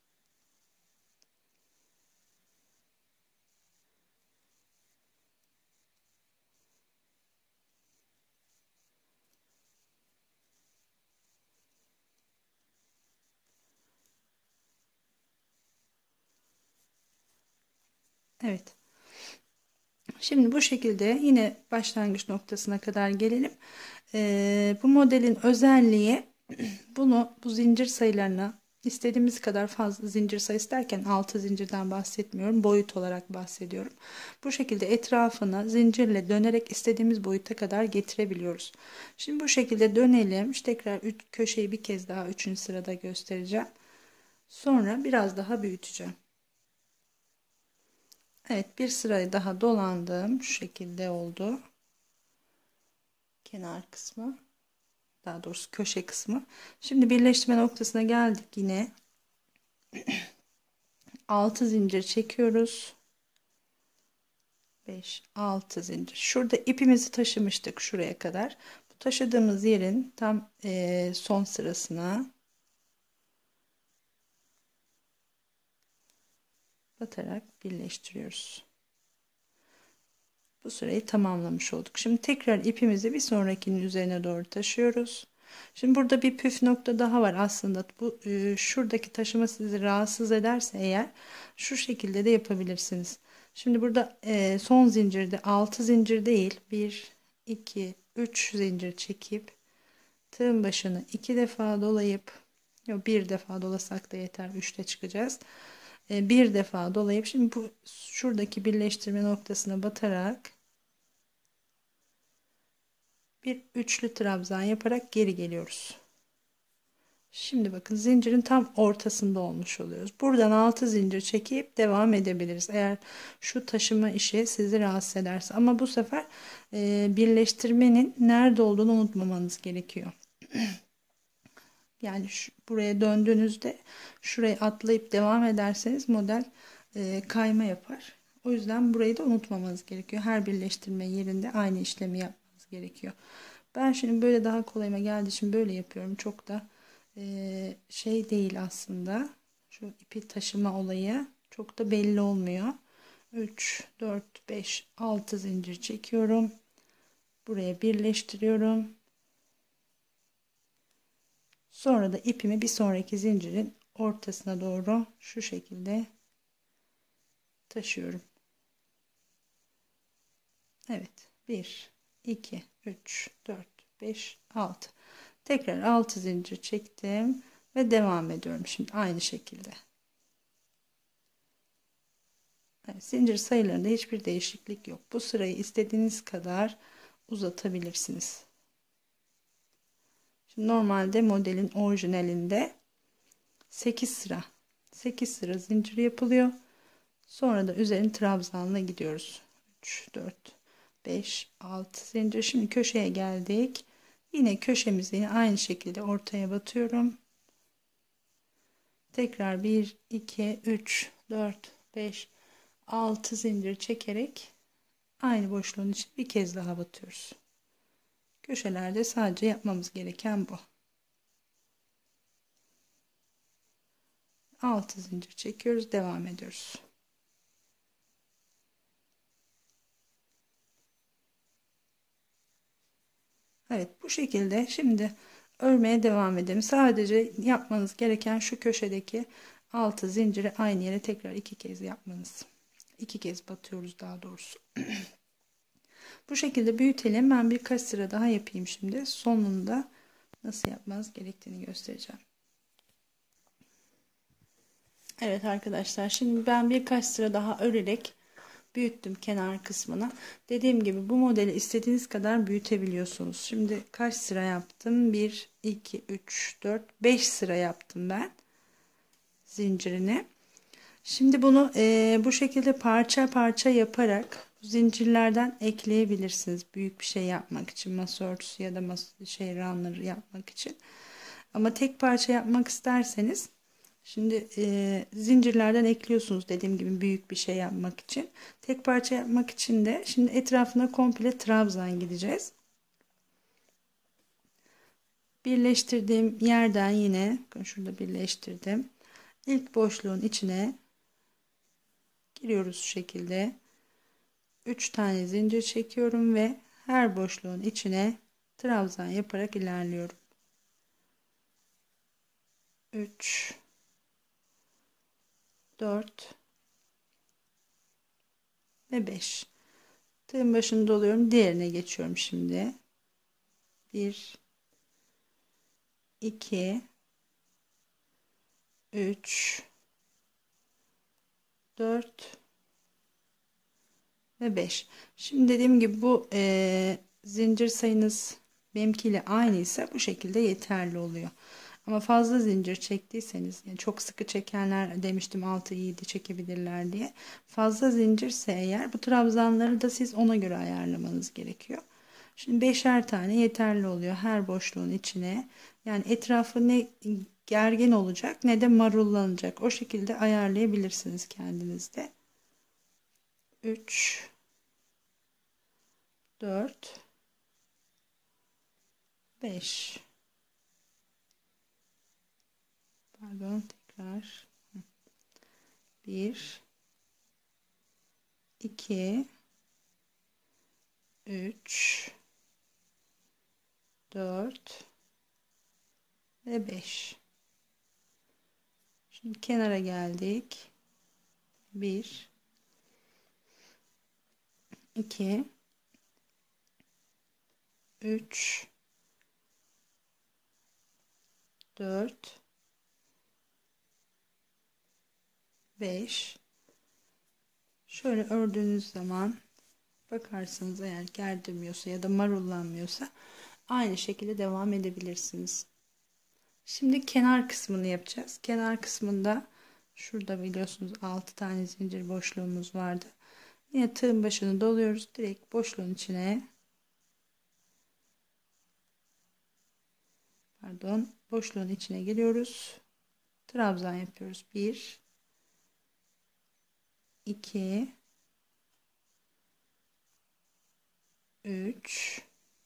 Evet. Şimdi bu şekilde yine başlangıç noktasına kadar gelelim. Ee, bu modelin özelliği bunu bu zincir sayılarına İstediğimiz kadar fazla zincir sayısı derken altı zincirden bahsetmiyorum. Boyut olarak bahsediyorum. Bu şekilde etrafına zincirle dönerek istediğimiz boyuta kadar getirebiliyoruz. Şimdi bu şekilde dönelim. İşte tekrar üç köşeyi bir kez daha üçüncü sırada göstereceğim. Sonra biraz daha büyüteceğim. Evet, bir sırayı daha dolandım. Şu şekilde oldu. Kenar kısmı. Daha doğrusu köşe kısmı. Şimdi birleştirme noktasına geldik yine. altı zincir çekiyoruz. beş altı zincir. Şurada ipimizi taşımıştık şuraya kadar. Bu taşıdığımız yerin tam e, son sırasına batarak birleştiriyoruz. Bu sırayı tamamlamış olduk. Şimdi tekrar ipimizi bir sonrakinin üzerine doğru taşıyoruz. Şimdi burada bir püf nokta daha var aslında. Bu e, şuradaki taşıma sizi rahatsız ederse eğer şu şekilde de yapabilirsiniz. Şimdi burada e, son zincirde altı zincir değil, bir iki üç zincir çekip tığın başını iki defa dolayıp, yok bir defa dolasak da yeter, üçte çıkacağız. E, bir defa dolayıp şimdi bu şuradaki birleştirme noktasına batarak bir üçlü trabzan yaparak geri geliyoruz. Şimdi bakın zincirin tam ortasında olmuş oluyoruz. Buradan altı zincir çekip devam edebiliriz. Eğer şu taşıma işi sizi rahatsız ederse. Ama bu sefer e, birleştirmenin nerede olduğunu unutmamanız gerekiyor. Yani şu, buraya döndüğünüzde şurayı atlayıp devam ederseniz model e, kayma yapar. O yüzden burayı da unutmamanız gerekiyor. Her birleştirme yerinde aynı işlemi yapmanız gerekiyor. Ben şimdi böyle daha kolayıma geldiği için böyle yapıyorum. Çok da e, şey değil aslında. Şu ipi taşıma olayı çok da belli olmuyor. üç, dört, beş, altı zincir çekiyorum. Buraya birleştiriyorum. Sonra da ipimi bir sonraki zincirin ortasına doğru şu şekilde taşıyorum. Evet. bir, iki, üç, dört, beş, altı. Tekrar altı zincir çektim ve devam ediyorum. Şimdi aynı şekilde. Evet, zincir sayılarında hiçbir değişiklik yok. Bu sırayı istediğiniz kadar uzatabilirsiniz. Şimdi normalde modelin orijinalinde sekiz sıra sekiz sıra zincir yapılıyor. Sonra da üzerine trabzanla gidiyoruz. üç, dört, beş, altı zincir. Şimdi köşeye geldik. Yine köşemizi yine aynı şekilde ortaya batıyorum. Tekrar bir, iki, üç, dört, beş, altı zincir çekerek aynı boşluğun için bir kez daha batıyoruz. Köşelerde sadece yapmamız gereken bu. altı zincir çekiyoruz, devam ediyoruz. Evet, bu şekilde şimdi örmeye devam edelim. Sadece yapmanız gereken şu köşedeki altı zinciri aynı yere tekrar iki kez yapmanız. İki kez batıyoruz daha doğrusu. Bu şekilde büyütelim. Ben birkaç sıra daha yapayım şimdi. Sonunda nasıl yapmanız gerektiğini göstereceğim. Evet arkadaşlar, şimdi ben birkaç sıra daha örerek büyüttüm kenar kısmına. Dediğim gibi bu modeli istediğiniz kadar büyütebiliyorsunuz. Şimdi kaç sıra yaptım? bir, iki, üç, dört, beş sıra yaptım ben zincirini. Şimdi bunu e, bu şekilde parça parça yaparak zincirlerden ekleyebilirsiniz. Büyük bir şey yapmak için, masa örtüsü ya da masa, şey runner yapmak için. Ama tek parça yapmak isterseniz şimdi e, zincirlerden ekliyorsunuz dediğim gibi büyük bir şey yapmak için. Tek parça yapmak için de şimdi etrafına komple trabzan gideceğiz. Birleştirdiğim yerden yine bakın şurada birleştirdim. İlk boşluğun içine giriyoruz şu şekilde. üç tane zincir çekiyorum ve her boşluğun içine trabzan yaparak ilerliyorum. üç, dört ve beş. Tığın başını doluyorum. Diğerine geçiyorum şimdi. bir, iki, üç, dört ve beş. Şimdi dediğim gibi bu e, zincir sayınız benimkiyle aynıysa bu şekilde yeterli oluyor. Ama fazla zincir çektiyseniz, yani çok sıkı çekenler demiştim altı yedi çekebilirler diye. Fazla zincirse eğer bu trabzanları da siz ona göre ayarlamanız gerekiyor. Şimdi beşer tane yeterli oluyor her boşluğun içine. Yani etrafı ne gergin olacak ne de marullanacak. O şekilde ayarlayabilirsiniz kendinizde. üç, dört, beş. Pardon, tekrar. bir, iki, üç, dört ve beş. Şimdi kenara geldik. bir, iki, üç, dört, beş. Şöyle ördüğünüz zaman bakarsınız, eğer gerdirmiyorsa ya da marullanmıyorsa aynı şekilde devam edebilirsiniz. Şimdi kenar kısmını yapacağız. Kenar kısmında şurada biliyorsunuz altı tane zincir boşluğumuz vardı. Yine tığın başını doluyoruz. Direkt boşluğun içine, pardon, boşluğun içine giriyoruz. Trabzan yapıyoruz. bir, iki, üç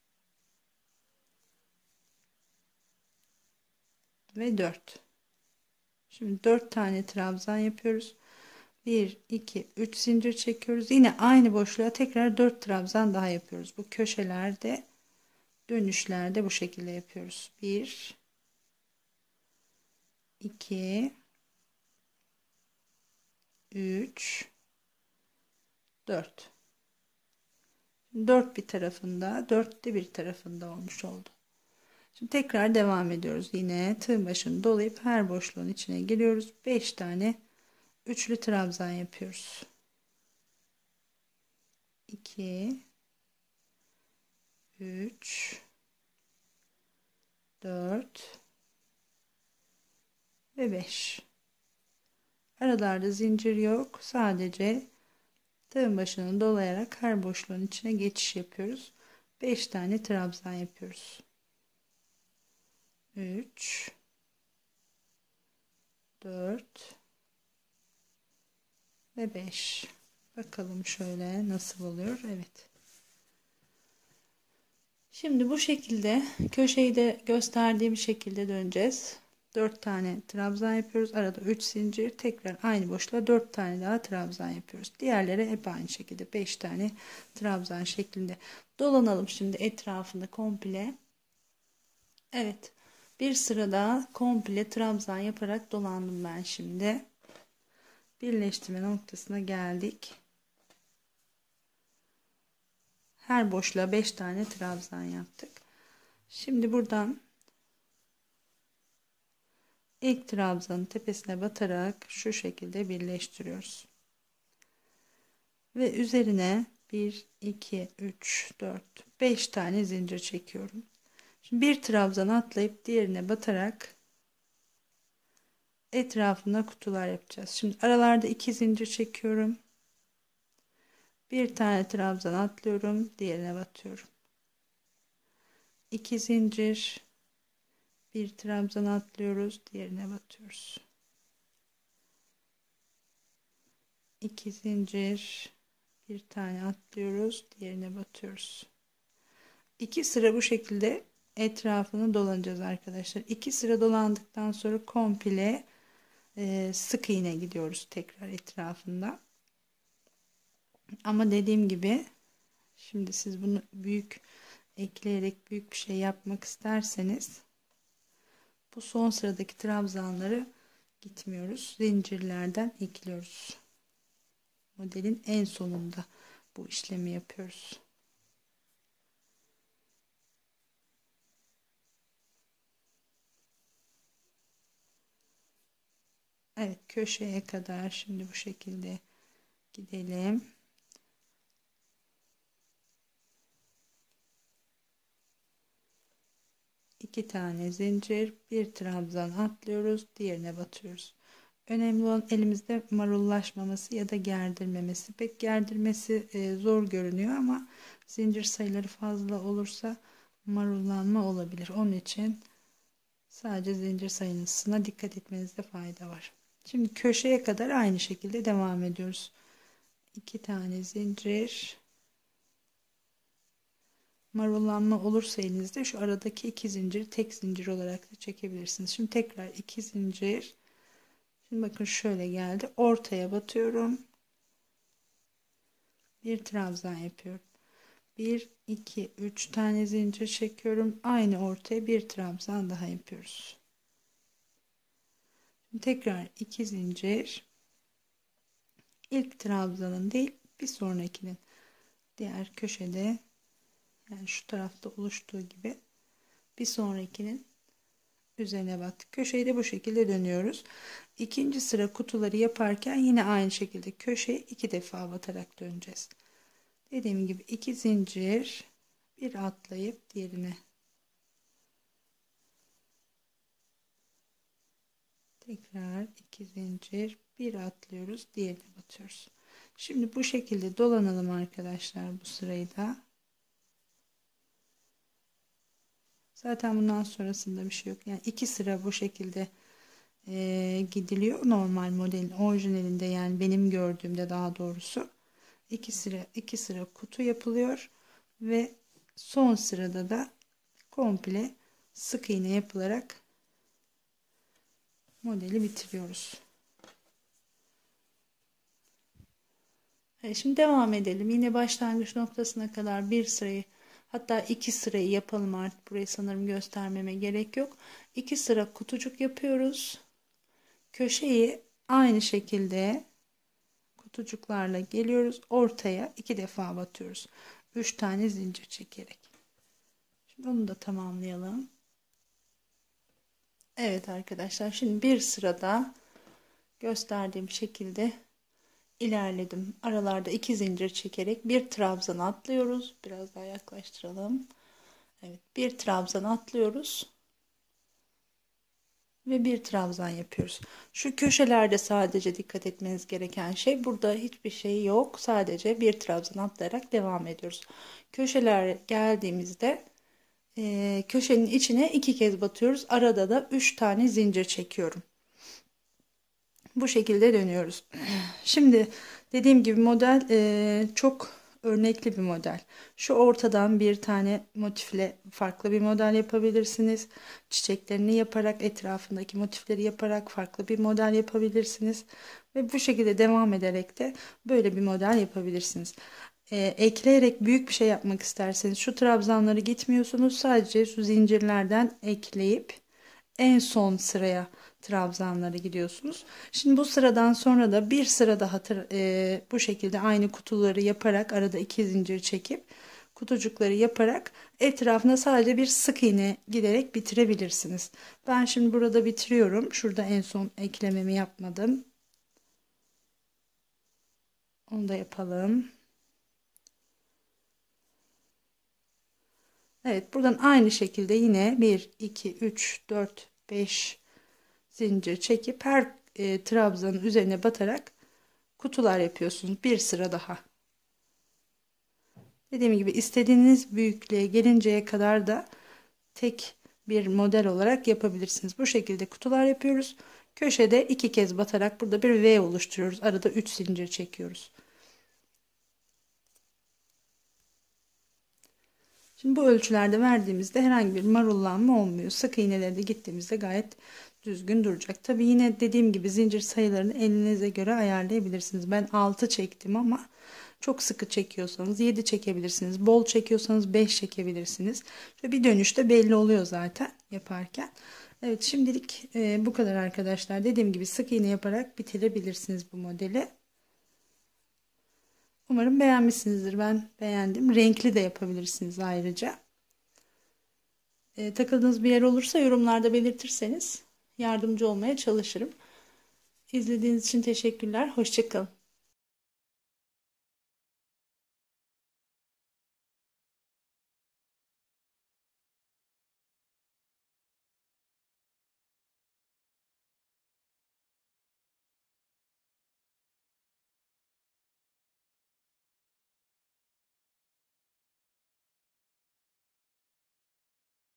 ve dört. Şimdi dört tane trabzan yapıyoruz. bir, iki, üç zincir çekiyoruz. Yine aynı boşluğa tekrar dört trabzan daha yapıyoruz. Bu köşelerde, dönüşlerde bu şekilde yapıyoruz. bir, iki, üç, dört. dört bir tarafında, dört de bir tarafında olmuş oldu. Şimdi tekrar devam ediyoruz. Yine tığ başını dolayıp her boşluğun içine giriyoruz. beş tane üçlü trabzan yapıyoruz. iki, üç, dört ve beş. Aralarda zincir yok. Sadece tığın başını dolayarak her boşluğun içine geçiş yapıyoruz. beş tane trabzan yapıyoruz. üç, dört ve beş. Bakalım şöyle nasıl oluyor. Evet. Şimdi bu şekilde köşeyi de gösterdiğim şekilde döneceğiz. dört tane trabzan yapıyoruz. Arada üç zincir, tekrar aynı boşluğa dört tane daha trabzan yapıyoruz. Diğerleri hep aynı şekilde beş tane trabzan şeklinde. Dolanalım şimdi etrafında komple. Evet. Bir sırada komple trabzan yaparak dolandım ben şimdi. Birleştirme noktasına geldik. Her boşluğa beş tane trabzan yaptık. Şimdi buradan ilk trabzanın tepesine batarak şu şekilde birleştiriyoruz. Ve üzerine bir, iki, üç, dört, beş tane zincir çekiyorum. Şimdi bir trabzan atlayıp diğerine batarak etrafında kutular yapacağız. Şimdi aralarda iki zincir çekiyorum. Bir tane trabzan atlıyorum, diğerine batıyorum. iki zincir, bir trabzan atlıyoruz, diğerine batıyoruz. iki zincir, bir tane atlıyoruz, diğerine batıyoruz. İki sıra bu şekilde etrafını dolanacağız arkadaşlar. İki sıra dolandıktan sonra komple e, sık iğne gidiyoruz tekrar etrafında. Ama dediğim gibi şimdi siz bunu büyük ekleyerek büyük bir şey yapmak isterseniz bu son sıradaki trabzanları gitmiyoruz. Zincirlerden ekliyoruz. Modelin en sonunda bu işlemi yapıyoruz. Evet, köşeye kadar şimdi bu şekilde gidelim. İki tane zincir, bir trabzan atlıyoruz, diğerine batıyoruz. Önemli olan elimizde marullaşmaması ya da gerdirmemesi. Pek gerdirmesi e, zor görünüyor ama zincir sayıları fazla olursa marullanma olabilir. Onun için sadece zincir sayısına dikkat etmenizde fayda var. Şimdi köşeye kadar aynı şekilde devam ediyoruz. İki tane zincir. Marullanma olursa elinizde şu aradaki iki zinciri tek zincir olarak da çekebilirsiniz. Şimdi tekrar iki zincir. Şimdi bakın şöyle geldi. Ortaya batıyorum. Bir trabzan yapıyorum. bir, iki, üç tane zincir çekiyorum. Aynı ortaya bir trabzan daha yapıyoruz. Şimdi tekrar iki zincir. İlk trabzanın değil, bir sonrakinin diğer köşede, yani şu tarafta oluştuğu gibi bir sonrakinin üzerine battık. Köşeyi de bu şekilde dönüyoruz. İkinci sıra kutuları yaparken yine aynı şekilde köşeye iki defa batarak döneceğiz. Dediğim gibi iki zincir, bir atlayıp diğerine tekrar iki zincir, bir atlıyoruz, diğerine batıyoruz. Şimdi bu şekilde dolanalım arkadaşlar bu sırayı da. Zaten bundan sonrasında bir şey yok. Yani iki sıra bu şekilde e, gidiliyor. Normal modelin orijinalinde, yani benim gördüğümde daha doğrusu. iki sıra iki sıra kutu yapılıyor ve son sırada da komple sık iğne yapılarak modeli bitiriyoruz. Evet, şimdi devam edelim. Yine başlangıç noktasına kadar bir sırayı, hatta iki sırayı yapalım artık. Burayı sanırım göstermeme gerek yok. iki sıra kutucuk yapıyoruz. Köşeyi aynı şekilde kutucuklarla geliyoruz. Ortaya iki defa batıyoruz. üç tane zincir çekerek. Şimdi onu da tamamlayalım. Evet arkadaşlar, şimdi bir sırada gösterdiğim şekilde ilerledim. Aralarda iki zincir çekerek bir trabzan atlıyoruz. Biraz daha yaklaştıralım. Evet, bir trabzan atlıyoruz ve bir trabzan yapıyoruz. Şu köşelerde sadece dikkat etmeniz gereken şey, burada hiçbir şey yok. Sadece bir trabzan atlayarak devam ediyoruz. Köşeler geldiğimizde e, köşenin içine iki kez batıyoruz. Arada da üç tane zincir çekiyorum. Bu şekilde dönüyoruz. Şimdi dediğim gibi model e, çok örnekli bir model. Şu ortadan bir tane motifle farklı bir model yapabilirsiniz. Çiçeklerini yaparak, etrafındaki motifleri yaparak farklı bir model yapabilirsiniz. Ve bu şekilde devam ederek de böyle bir model yapabilirsiniz. E, ekleyerek büyük bir şey yapmak isterseniz şu trabzanları gitmiyorsunuz. Sadece şu zincirlerden ekleyip en son sıraya trabzanlara gidiyorsunuz. Şimdi bu sıradan sonra da bir sıra daha e, bu şekilde aynı kutuları yaparak, arada iki zincir çekip kutucukları yaparak etrafına sadece bir sık iğne giderek bitirebilirsiniz. Ben şimdi burada bitiriyorum. Şurada en son eklememi yapmadım. Onu da yapalım. Evet, buradan aynı şekilde yine bir, iki, üç, dört, beş zincir çekip her e, trabzanın üzerine batarak kutular yapıyorsunuz. Bir sıra daha. Dediğim gibi istediğiniz büyüklüğe gelinceye kadar da tek bir model olarak yapabilirsiniz. Bu şekilde kutular yapıyoruz. Köşede iki kez batarak burada bir V oluşturuyoruz. Arada üç zincir çekiyoruz. Şimdi bu ölçülerde verdiğimizde herhangi bir marullanma olmuyor. Sık iğneleri de gittiğimizde gayet düzgün duracak. Tabi yine dediğim gibi zincir sayılarını elinize göre ayarlayabilirsiniz. Ben altı çektim ama çok sıkı çekiyorsanız yedi çekebilirsiniz. Bol çekiyorsanız beş çekebilirsiniz. Ve bir dönüşte belli oluyor zaten yaparken. Evet, şimdilik e, bu kadar arkadaşlar. Dediğim gibi sık iğne yaparak bitirebilirsiniz bu modeli. Umarım beğenmişsinizdir. Ben beğendim. Renkli de yapabilirsiniz ayrıca. E, takıldığınız bir yer olursa yorumlarda belirtirseniz yardımcı olmaya çalışırım. İzlediğiniz için teşekkürler. Hoşça kalın.